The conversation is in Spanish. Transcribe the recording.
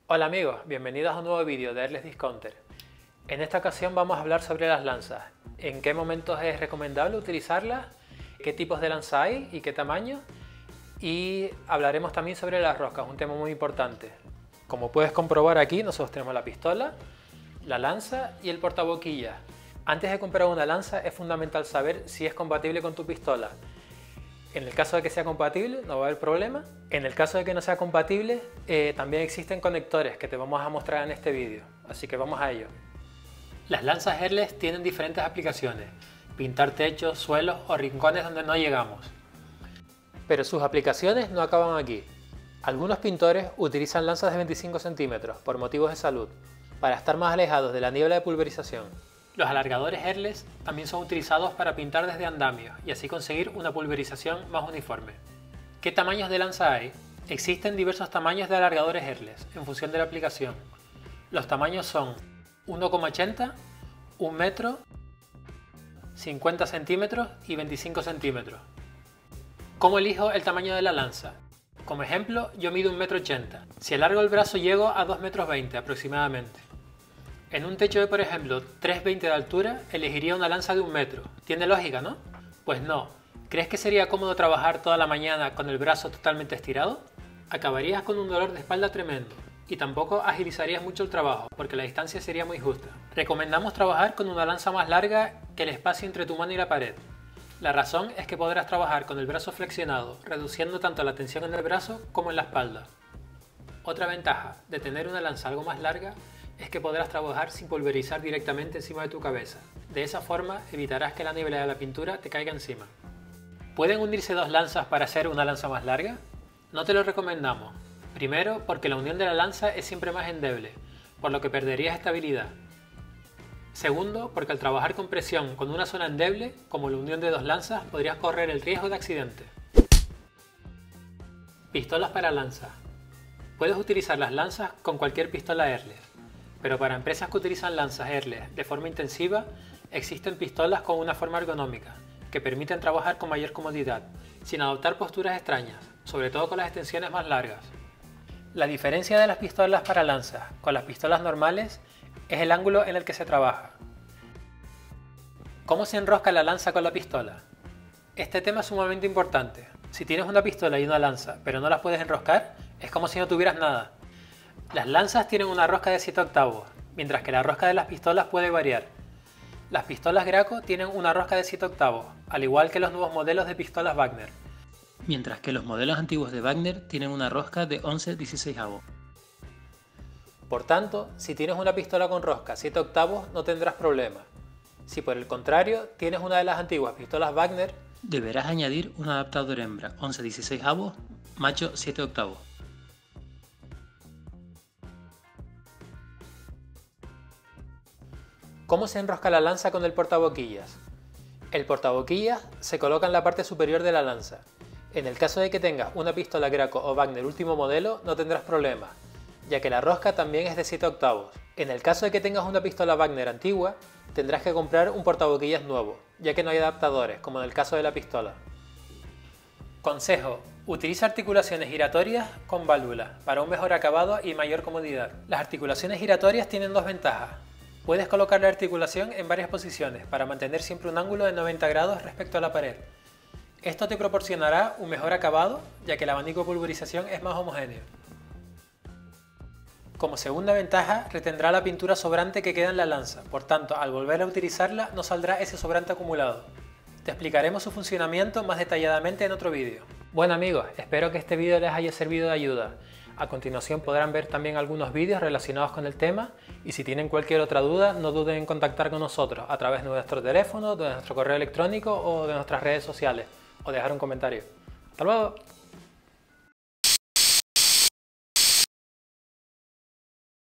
Hola amigos, bienvenidos a un nuevo vídeo de Airless Discounter. En esta ocasión vamos a hablar sobre las lanzas, en qué momentos es recomendable utilizarlas, qué tipos de lanza hay y qué tamaño, y hablaremos también sobre las roscas, un tema muy importante. Como puedes comprobar aquí, nosotros tenemos la pistola, la lanza y el portaboquillas. Antes de comprar una lanza es fundamental saber si es compatible con tu pistola. En el caso de que sea compatible no va a haber problema. En el caso de que no sea compatible también existen conectores que te vamos a mostrar en este vídeo, así que vamos a ello. Las lanzas Airless tienen diferentes aplicaciones: pintar techos, suelos o rincones donde no llegamos. Pero sus aplicaciones no acaban aquí. Algunos pintores utilizan lanzas de 25 centímetros por motivos de salud, para estar más alejados de la niebla de pulverización. Los alargadores Airless también son utilizados para pintar desde andamios y así conseguir una pulverización más uniforme. ¿Qué tamaños de lanza hay? Existen diversos tamaños de alargadores Airless en función de la aplicación. Los tamaños son 1,80, 1 metro, 50 centímetros y 25 centímetros. ¿Cómo elijo el tamaño de la lanza? Como ejemplo, yo mido 1,80 m. Si alargo el brazo llego a 2,20 m aproximadamente. En un techo de, por ejemplo, 3,20 m de altura, elegiría una lanza de 1 metro. ¿Tiene lógica, no? Pues no. ¿Crees que sería cómodo trabajar toda la mañana con el brazo totalmente estirado? Acabarías con un dolor de espalda tremendo. Y tampoco agilizarías mucho el trabajo, porque la distancia sería muy justa. Recomendamos trabajar con una lanza más larga que el espacio entre tu mano y la pared. La razón es que podrás trabajar con el brazo flexionado, reduciendo tanto la tensión en el brazo como en la espalda. Otra ventaja de tener una lanza algo más larga es que podrás trabajar sin pulverizar directamente encima de tu cabeza. De esa forma evitarás que la niebla de la pintura te caiga encima. ¿Pueden unirse dos lanzas para hacer una lanza más larga? No te lo recomendamos. Primero, porque la unión de la lanza es siempre más endeble, por lo que perderías estabilidad. Segundo, porque al trabajar con presión con una zona endeble, como la unión de dos lanzas, podrías correr el riesgo de accidente. Pistolas para lanzas. Puedes utilizar las lanzas con cualquier pistola Airless, pero para empresas que utilizan lanzas Airless de forma intensiva, existen pistolas con una forma ergonómica, que permiten trabajar con mayor comodidad, sin adoptar posturas extrañas, sobre todo con las extensiones más largas. La diferencia de las pistolas para lanzas con las pistolas normales es el ángulo en el que se trabaja. ¿Cómo se enrosca la lanza con la pistola? Este tema es sumamente importante. Si tienes una pistola y una lanza, pero no las puedes enroscar, es como si no tuvieras nada. Las lanzas tienen una rosca de 7/8, mientras que la rosca de las pistolas puede variar. Las pistolas Graco tienen una rosca de 7/8, al igual que los nuevos modelos de pistolas Wagner, mientras que los modelos antiguos de Wagner tienen una rosca de 11/16. Por tanto, si tienes una pistola con rosca 7/8 no tendrás problema. Si por el contrario tienes una de las antiguas pistolas Wagner, deberás añadir un adaptador hembra 11/16, macho 7/8. ¿Cómo se enrosca la lanza con el portaboquillas? El portaboquillas se coloca en la parte superior de la lanza. En el caso de que tengas una pistola Graco o Wagner último modelo, no tendrás problema, ya que la rosca también es de 7/8. En el caso de que tengas una pistola Wagner antigua, tendrás que comprar un portaboquillas nuevo, ya que no hay adaptadores, como en el caso de la pistola. Consejo: utiliza articulaciones giratorias con válvula para un mejor acabado y mayor comodidad. Las articulaciones giratorias tienen dos ventajas. Puedes colocar la articulación en varias posiciones para mantener siempre un ángulo de 90 grados respecto a la pared. Esto te proporcionará un mejor acabado, ya que el abanico de pulverización es más homogéneo. Como segunda ventaja, retendrá la pintura sobrante que queda en la lanza, por tanto, al volver a utilizarla no saldrá ese sobrante acumulado. Te explicaremos su funcionamiento más detalladamente en otro vídeo. Bueno amigos, espero que este vídeo les haya servido de ayuda. A continuación podrán ver también algunos vídeos relacionados con el tema, y si tienen cualquier otra duda no duden en contactar con nosotros a través de nuestro teléfono, de nuestro correo electrónico o de nuestras redes sociales, o dejar un comentario. ¡Hasta luego!